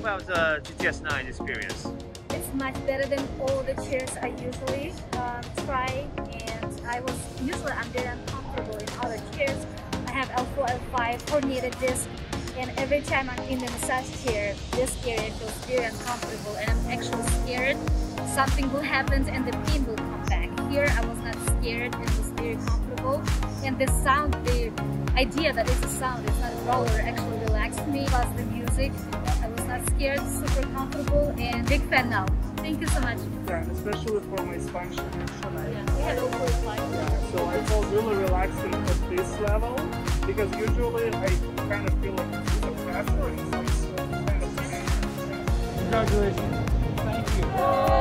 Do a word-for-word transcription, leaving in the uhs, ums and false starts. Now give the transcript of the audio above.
about the G T S nine experience? It's much better than all the chairs I usually um, try, and I was usually I'm very uncomfortable in other chairs. I have L four, L five herniated disc, and every time I'm in the massage chair, this area feels very uncomfortable, and I'm actually scared something will happen and the pain will come back. Here I was not scared and was very comfortable, and the sound, the idea that it's a sound, it's not a roller, actually relaxed me. Plus the music, I was not scared, super comfortable, and big fan now. Thank you so much. Yeah, and especially for my spine connection. I, Yeah, we had a full flight. yeah, so I felt really relaxing at this level, because usually I kind of feel like it's a pressure and some kind of pain. Congratulations. Thank you.